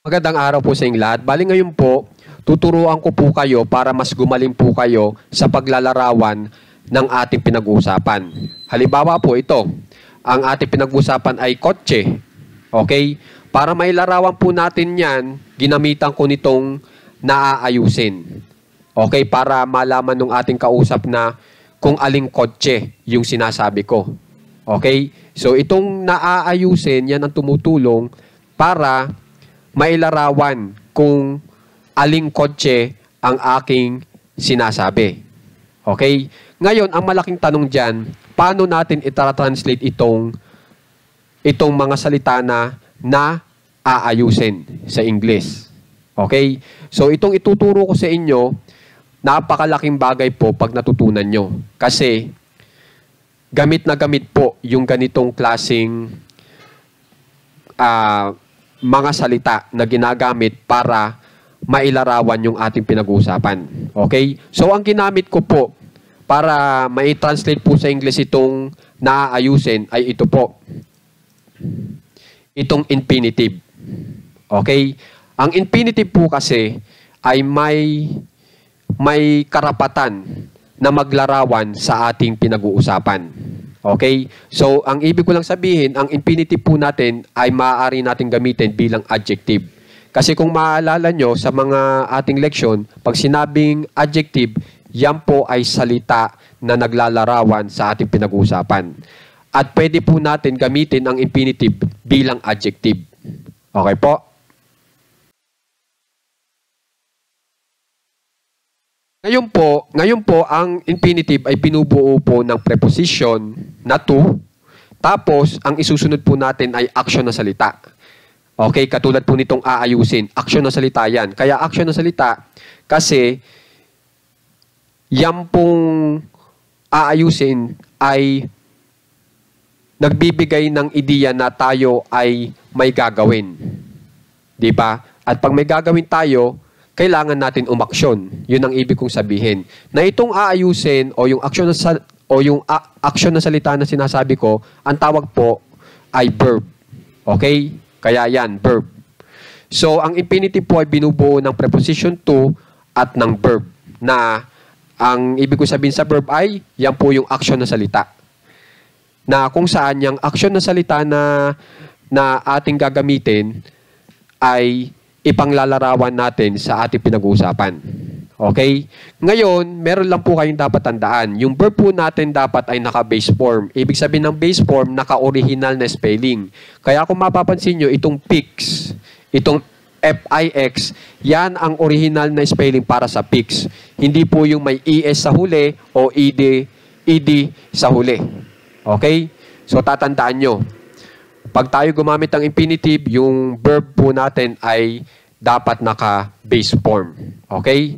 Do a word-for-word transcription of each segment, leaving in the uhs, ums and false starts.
Magandang araw po sa inyong lahat. Bali ngayon po, tuturuan ko po kayo para mas gumaling po kayo sa paglalarawan ng ating pinag-uusapan. Halimbawa po ito, ang ating pinag-uusapan ay kotse. Okay? Para mailarawan po natin yan, ginamitan ko nitong naaayusin. Okay? Para malaman ng ating kausap na kung aling kotse yung sinasabi ko. Okay? So itong naaayusin, yan ang tumutulong para mailarawan kung aling kotse ang aking sinasabi. Okay? Ngayon, ang malaking tanong dyan, paano natin ita-translate itong, itong mga salita na na aayusin sa English? Okay? So, itong ituturo ko sa inyo, napakalaking bagay po pag natutunan nyo. Kasi, gamit na gamit po yung ganitong klaseng ah, uh, mga salita na ginagamit para mailarawan yung ating pinag-uusapan. Okay? So, ang ginamit ko po para mai-translate po sa English itong naaayusin ay ito po. Itong infinitive. Okay? Ang infinitive po kasi ay may, may karapatan na maglarawan sa ating pinag-uusapan. Okay? So, ang ibig ko lang sabihin, ang infinitive po natin ay maaari natin gamitin bilang adjective. Kasi kung maalala nyo sa mga ating leksyon, pag sinabing adjective, yan po ay salita na naglalarawan sa ating pinag-uusapan. At pwede po natin gamitin ang infinitive bilang adjective. Okay po? Ngayon po, ngayon po, ang infinitive ay binubuo po ng preposition na to. Tapos, ang isusunod po natin ay action na salita. Okay, katulad po nitong aayusin. Action na salita yan. Kaya action na salita kasi yan pong aayusin ay nagbibigay ng ideya na tayo ay may gagawin. Diba? At pag may gagawin tayo, kailangan natin umaksyon. Yun ang ibig kong sabihin. Na itong aayusin o yung action na, sal o yung action na salita na sinasabi ko, ang tawag po ay verb. Okay? Kaya yan, verb. So, ang infinitive po ay binubuo ng preposition to at ng verb. Na ang ibig kong sabihin sa verb ay, yan po yung action na salita. Na kung saan yung action na salita na, na ating gagamitin ay ipanglalarawan natin sa ating pinag-uusapan. Okay? Ngayon, meron lang po kayong dapat tandaan. Yung verb po natin dapat ay naka-base form. Ibig sabihin ng base form, naka-original na spelling. Kaya kung mapapansin nyo, itong Pix, itong F I X, yan ang original na spelling para sa Pix. Hindi po yung may E S sa huli o E D, E D sa huli. Okay? So, tatandaan nyo. Pag tayo gumamit ng infinitive, yung verb po natin ay dapat naka-base form. Okay?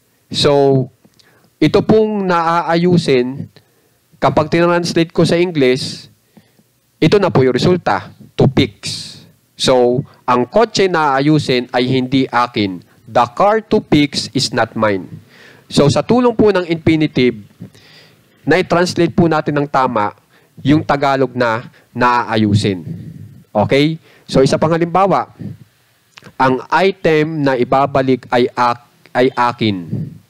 So, ito pong naaayusin, kapag tinranslate ko sa English, ito na po yung resulta, to fix. So, ang kotse na aayusin ay hindi akin. The car to fix is not mine. So, sa tulong po ng infinitive, na-translate po natin ng tama yung Tagalog na naaayusin. Okay? So, isa pang halimbawa, ang item na ibabalik ay, ak ay akin.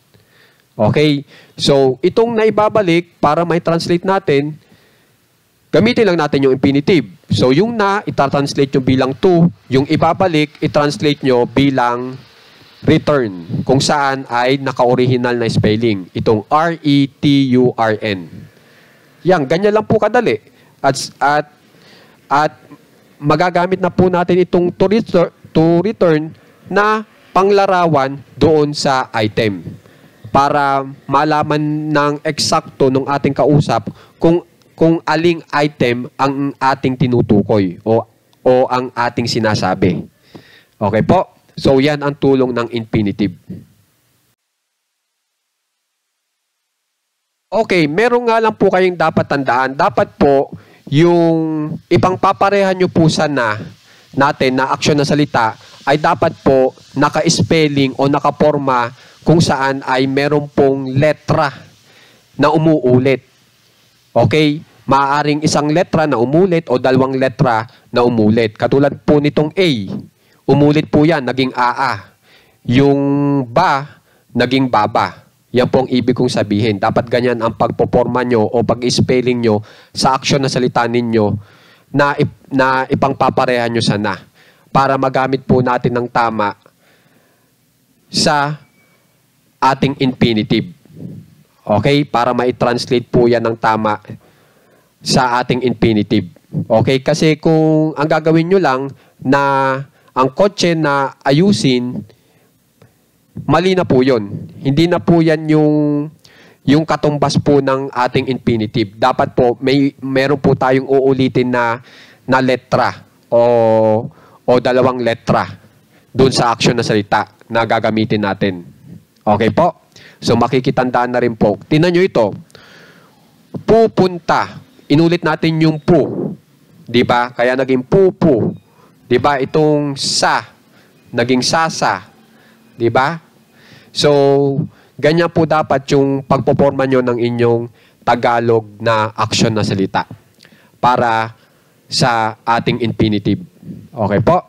Okay? So, itong naibabalik, para may translate natin, gamitin lang natin yung infinitive. So, yung na, itatranslate nyo bilang to. Yung ibabalik, itranslate nyo bilang return. Kung saan ay naka-original na spelling. Itong R E T U R N. Yan, ganyan lang po kadali. At, at, at magagamit na po natin itong to return, to return na panglarawan doon sa item. Para malaman ng eksakto ng ating kausap kung, kung aling item ang ating tinutukoy o, o ang ating sinasabi. Okay po? So, yan ang tulong ng infinitive. Okay, meron nga lang po kayong dapat tandaan. Dapat po, yung ipangpaparehan nyo po sana natin na aksyon na salita ay dapat po naka-spelling o naka-forma kung saan ay meron pong letra na umuulit. Okay? Maaaring isang letra na umulit o dalawang letra na umulit. Katulad po nitong A. umulit po yan, naging aa. Yung ba, naging baba. Yan po ang ibig kong sabihin. Dapat ganyan ang pagpoporma nyo o pag-spelling nyo sa aksyon na salita ninyo na, ip, na ipangpapareha nyo sa na. Para magamit po natin ng tama sa ating infinitive. Okay? Para ma-translate po yan ng tama sa ating infinitive. Okay? Kasi kung ang gagawin nyo lang na ang kotse na ayusin, mali na po yun. Hindi na po yan yung, yung katumbas po ng ating infinitive. Dapat po, may, meron po tayong uulitin na, na letra o, o dalawang letra doon sa action na salita na gagamitin natin. Okay po? So makikitandaan na rin po. Tingnan nyo ito. Pupunta. Inulit natin yung pu. Diba? Kaya naging pupu. Diba? Itong sa. Naging sasa. Diba? So, ganyan po dapat yung pagpoporma nyo ng inyong Tagalog na action na salita para sa ating infinitive. Okay po?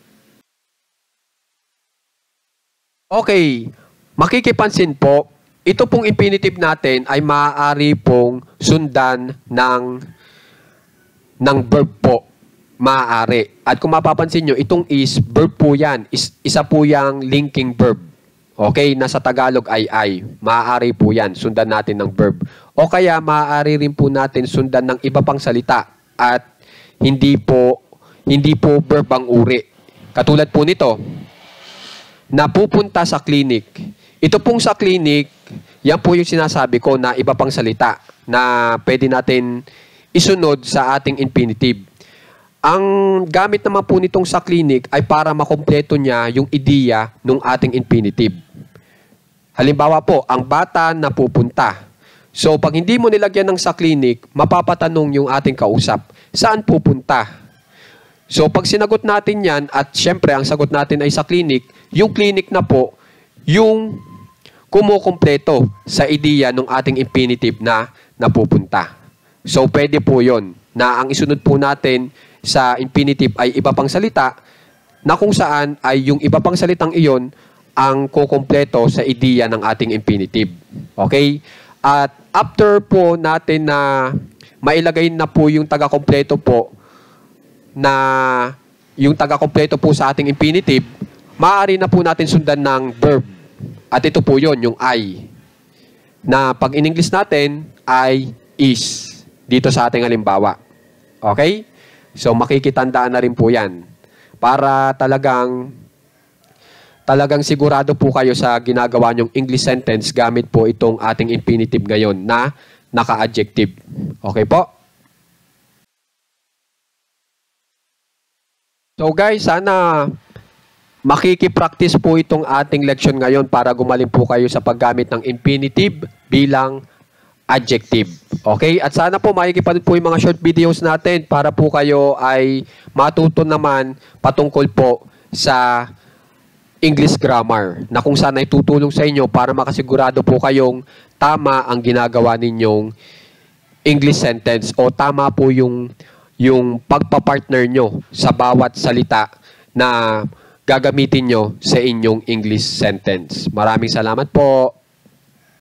Okay. Makikipansin po, ito pong infinitive natin ay maaari pong sundan ng, ng verb po. Maaari. At kung mapapansin nyo, itong is, verb po yan. Is, isa po yung linking verb. Okay? Nasa Tagalog ay ay. Maaari po yan. Sundan natin ng verb. O kaya, maaari rin po natin sundan ng iba pang salita. At hindi po, hindi po verb ang uri. Katulad po nito, na pupunta sa clinic. Ito pong sa clinic, yan po yung sinasabi ko na iba pang salita na pwede natin isunod sa ating infinitive. Ang gamit naman po nitong sa clinic ay para makompleto niya yung ideya ng ating infinitive. Halimbawa po, ang bata na pupunta. So, pag hindi mo nilagyan ng sa clinic, mapapatanong yung ating kausap, saan pupunta? So, pag sinagot natin yan, at syempre, ang sagot natin ay sa clinic, yung clinic na po, yung kumukompleto sa ideya ng ating infinitive na napupunta. So, pwede po yon na ang isunod po natin sa infinitive ay iba pang salita na kung saan ay yung iba pang salitang iyon ang kukumpleto sa ideya ng ating infinitive. Okay? At after po natin na mailagay na po yung taga-kompleto po na yung taga-kompleto po sa ating infinitive, maaari na po natin sundan ng verb. At ito po yon yung I. Na pag in English natin ay is. Dito sa ating halimbawa. Okay? So, makikitandaan na rin po yan. Para talagang, talagang sigurado po kayo sa ginagawa nyong English sentence gamit po itong ating infinitive ngayon na naka-adjective. Okay po? So guys, sana makikipractice po itong ating leksyon ngayon para gumaling po kayo sa paggamit ng infinitive bilang adjective. Okay? At sana po makikipanood po yung mga short videos natin para po kayo ay matuto naman patungkol po sa English grammar na kung saan ay tutulong sa inyo para makasigurado po kayong tama ang ginagawa ninyong English sentence o tama po yung, yung pagpapartner nyo sa bawat salita na gagamitin nyo sa inyong English sentence. Maraming salamat po.